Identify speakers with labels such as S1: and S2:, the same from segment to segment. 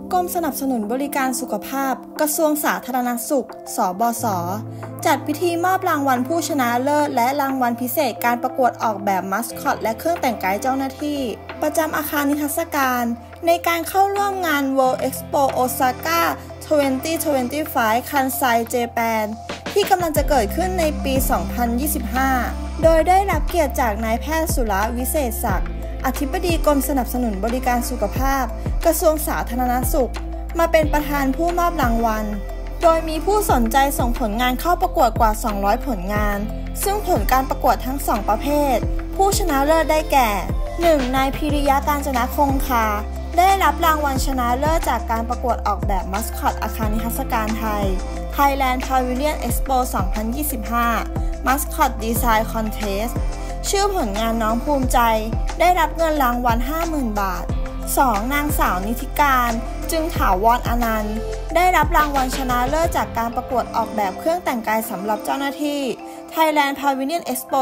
S1: กรมสนับสนุนบริการสุขภาพกระทรวงสาธารณสุขสบศจัดพิธีมอบรางวัลผู้ชนะเลิศและรางวัลพิเศษการประกวดออกแบบมัสคอตและเครื่องแต่งกายเจ้าหน้าที่ประจำอาคารนิทรรศการในการเข้าร่วมงาน World Expo Osaka 2025 Kansai Japan ที่กำลังจะเกิดขึ้นในปี 2025 โดยได้รับเกียรติจากนายแพทย์สุรวิเศษศักดิ์อธิบดีกรมสนับสนุนบริการสุขภาพกระทรวงสาธารณสุขมาเป็นประธานผู้มอบรางวัลโดยมีผู้สนใจส่งผลงานเข้าประกวดกว่า200ผลงานซึ่งผลการประกวดทั้ง2ประเภทผู้ชนะเลิศได้แก่ 1. นายพิริยะกาญจนคงคาได้รับรางวัลชนะเลิศจากการประกวดออกแบบมัสคอตอาคารนิทรรศการไทย Thailand Pavilion Expo 2025 Mascot Design Contest ชื่อผลงานน้องภูมิใจได้รับเงินรางวัล 50,000 บาท 2. นางสาวนิธิการจึงถาวรอนันต์ได้รับรางวัลชนะเลิศจากการประกวดออกแบบเครื่องแต่งกายสำหรับเจ้าหน้าที่ Thailand Pavilion Expo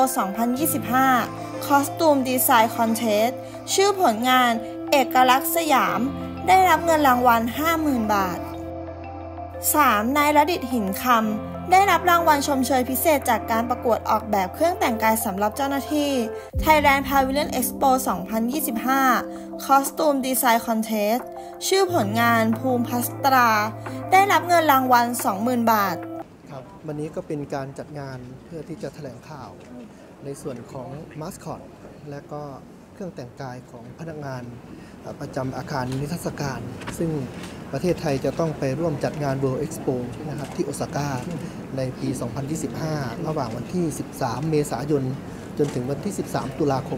S1: 2025 Costume Design Contest ชื่อผลงานเอกลักษณ์สยามได้รับเงินรางวัล 50,000 บาท 3. นายระดิษฐ์หินคำได้รับรางวัลชมเชยพิเศษจากการประกวดออกแบบเครื่องแต่งกายสำหรับเจ้าหน้าที่ Thailand Pavilion Expo 2025 Costume Design Contest ชื่อผลงานภูมิพัสตราได้รับเงินรางวัล 20,000 บาท
S2: ครับวันนี้ก็เป็นการจัดงานเพื่อที่จะแถลงข่าวในส่วนของมาสคอตและก็เครื่องแต่งกายของพนักงานประจำอาคารนิทรรศการซึ่งประเทศไทยจะต้องไปร่วมจัดงาน World Expo นะครับที่โอซาก้าในปี 2025 ระหว่างวันที่ 13 เมษายนจนถึงวันที่ 13 ตุลาคม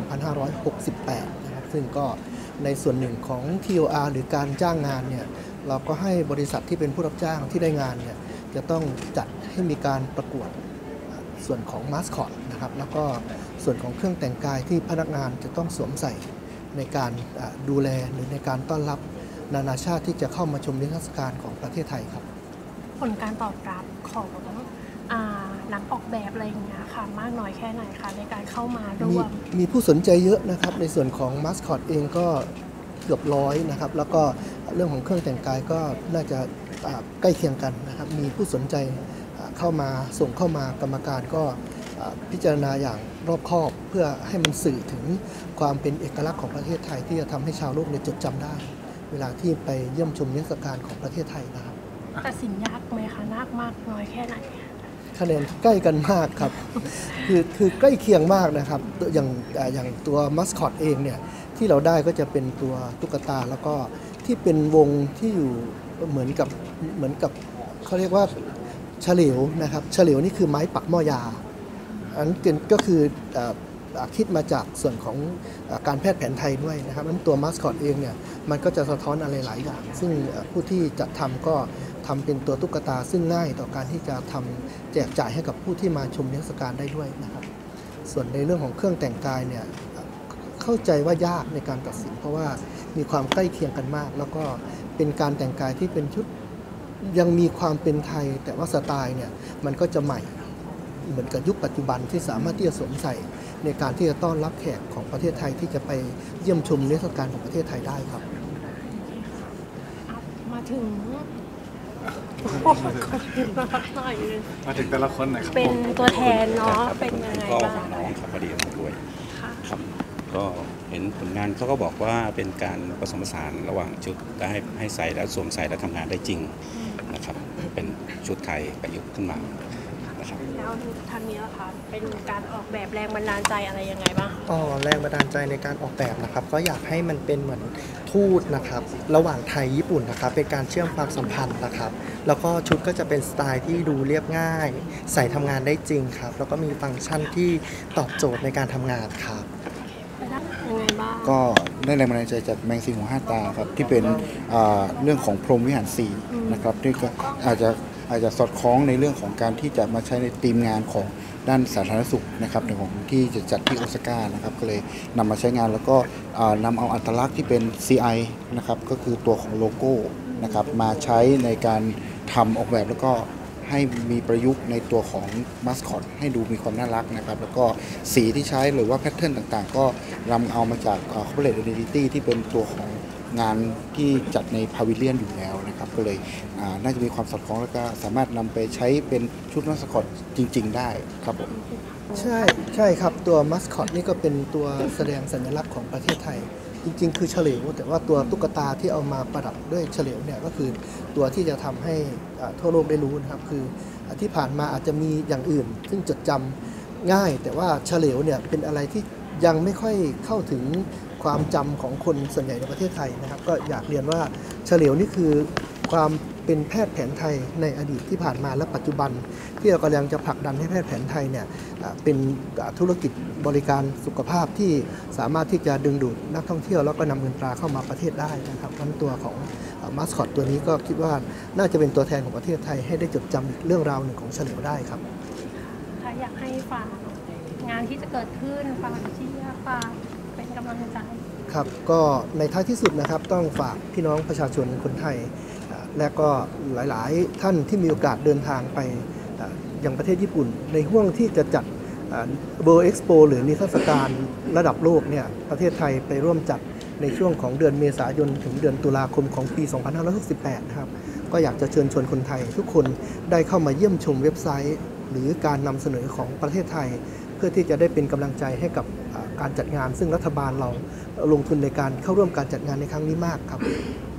S2: 2568 นะครับซึ่งก็ในส่วนหนึ่งของ TOR หรือการจ้างงานเนี่ยเราก็ให้บริษัทที่เป็นผู้รับจ้างที่ได้งานเนี่ยจะต้องจัดให้มีการประกวดส่วนของมาสคอตนะครับแล้วก็ส่วนของเครื่องแต่งกายที่พนักงานจะต้องสวมใส่ในการดูแลหรือในการต้อนรับนานาชาติที่จะเข้ามาชมนิทรรศการของประเทศไทยครับ
S3: ผลการตอบรับของนักออกแบบอะไรอย่างเงี้ยค่ะมากน้อยแค่ไหนคะในการเข้ามาร่วม
S2: มีผู้สนใจเยอะนะครับในส่วนของมาสคอตเองก็เกือบ100นะครับแล้วก็เรื่องของเครื่องแต่งกายก็น่าจะใกล้เคียงกันนะครับมีผู้สนใจเข้ามาส่งเข้ามากรรมการก็พิจารณาอย่างรอบคอบเพื่อให้มันสื่อถึงความเป็นเอกลักษณ์ของประเทศไทยที่จะทำให้ชาวโลกจดจำได้เวลาที่ไปเยี่ยมชมนิทรรศการของประเทศไทยนะครับ
S3: ตัดสินยากไหมคะมากน้อยแค่ไหน
S2: คะแนนใกล้กันมากครับคือใกล้เคียงมากนะครับอย่างตัวมัสคอตเองเนี่ยที่เราได้ก็จะเป็นตัวตุ๊กตาแล้วก็ที่เป็นวงที่อยู่เหมือนกับเขาเรียกว่าเฉลียวนะครับเฉลียวนี่คือไม้ปักหม้อยาอันนั้นก็คือคิดมาจากส่วนของการแพทย์แผนไทยด้วยนะครับนั้นตัวมัสคอตเองเนี่ยมันก็จะสะท้อนอะไรหลายอย่างซึ่งผู้ที่จัดทำก็ทำเป็นตัวตุ๊กตาซึ่งง่ายต่อการที่จะทำแจกจ่ายให้กับผู้ที่มาชมนิทรรศการได้ด้วยนะครับส่วนในเรื่องของเครื่องแต่งกายเนี่ยเข้าใจว่ายากในการตัดสินเพราะว่ามีความใกล้เคียงกันมากแล้วก็เป็นการแต่งกายที่เป็นชุดยังมีความเป็นไทยแต่ว่าสไตล์เนี่ยมันก็จะใหม่เหมือนกับยุคปัจจุบันที่สามารถที่จะสวมใส่ในการที่จะต้อนรับแขกของประเทศไทยที่จะไปเยี่ยมชมนิทรรศการของประเทศไทยได้ครับ
S3: มาถึง
S4: แต่ละคนหน่อยครับ
S3: เป็นตัวแทนเนาะเป็นยังไงบ้าง
S5: ก็น้องขับพอดีมาด้วยครับก็เห็นผลงานเขาก็บอกว่าเป็นการผสมผสานระหว่างชุดได้ให้ใส่แล้วสวมใส่แล้วทำงานได้จริงนะครับเป็นชุดไทยประยุกต์ขึ้นมา
S3: แล้วทางนี้นะคะเป็นการออกแบบแรงบันดาลใจอะไรยังไงบ้าง
S6: แรงบันดาลใจในการออกแบบนะครับก็อยากให้มันเป็นเหมือนทูตนะครับระหว่างไทยญี่ปุ่นนะครับเป็นการเชื่อมความสัมพันธ์นะครับแล้วก็ชุดก็จะเป็นสไตล์ที่ดูเรียบง่ายใส่ทำงานได้จริงครับแล้วก็มีฟังก์ชันที่ตอบโจทย์ในการทำงานครับ
S3: ยังไงบ้าง
S4: ก็ได้แรงบันดาลใจจากแมงสีหัวห้าตาครับที่เป็นเรื่องของพรหมวิหารสีนะครับที่ก็อาจจะสอดคล้องในเรื่องของการที่จะมาใช้ในทีมงานของด้านสาธารณสุขนะครับในของที่จะจัดที่โอซาก้านะครับก็เลยนำมาใช้งานแล้วก็นำเอาอัตลักษณ์ที่เป็น CI นะครับก็คือตัวของโลโก้นะครับมาใช้ในการทำออกแบบแล้วก็ให้มีประยุกต์ในตัวของมัสคอตให้ดูมีความน่ารักนะครับแล้วก็สีที่ใช้หรือว่าแพทเทิร์นต่างๆก็นำเอามาจากcorporate identity ที่เป็นตัวของงานที่จัดในพาวิเลียนอยู่แล้วนะครับก็เลยน่าจะมีความสอดคล้องแล้วก็สามารถนำไปใช้เป็นชุดมัสคอตจริงๆได้ครับผม
S2: ใช่ครับตัวมัสคอตนี่ก็เป็นตัวแสดงสัญลักษณ์ของประเทศไทยจริงๆคือเฉลวแต่ว่าตัวตุ๊กตาที่เอามาประดับด้วยเฉลวเนี่ยก็คือตัวที่จะทำให้ทั่วโลกได้รู้นะครับคือที่ผ่านมาอาจจะมีอย่างอื่นซึ่งจดจำง่ายแต่ว่าเฉลวเนี่ยเป็นอะไรที่ยังไม่ค่อยเข้าถึงความจำของคนส่วนใหญ่ในประเทศไทยนะครับก็อยากเรียนว่าเฉลวนี่คือความเป็นแพทย์แผนไทยในอดีตที่ผ่านมาและปัจจุบันที่เรากำลังจะผลักดันให้แพทย์แผนไทยเนี่ยเป็นธุรกิจบริการสุขภาพที่สามารถที่จะดึงดูดนักท่องเที่ยวแล้วก็นำเงินตราเข้ามาประเทศได้นะครับทั้งตัวของมัสคอตตัวนี้ก็คิดว่าน่าจะเป็นตัวแทนของประเทศไทยให้ได้จดจำอีกเรื่องราวหนึ่งของเฉลวได้ครับ
S3: ค่ะอยากให้ฝากงานที่จะเกิดขึ้นฝากเชียร์ฝากเป็นกำลังใจ
S2: ครับก็ในท้ายที่สุดนะครับต้องฝากพี่น้องประชาชนคนไทยและก็หลายๆท่านที่มีโอกาสเดินทางไปยังประเทศญี่ปุ่นในห่วงที่จะจัดWorld Expo หรือนิทรรศการระดับโลกเนี่ยประเทศไทยไปร่วมจัดในช่วงของเดือนเมษายนถึงเดือนตุลาคมของปี 2568 นะครับก็อยากจะเชิญชวนคนไทยทุกคนได้เข้ามาเยี่ยมชมเว็บไซต์หรือการนำเสนอของประเทศไทยเพื่อที่จะได้เป็นกำลังใจให้กับการจัดงานซึ่งรัฐบาลเราลงทุนในการเข้าร่วมการจัดงานในครั้งนี้มากครับ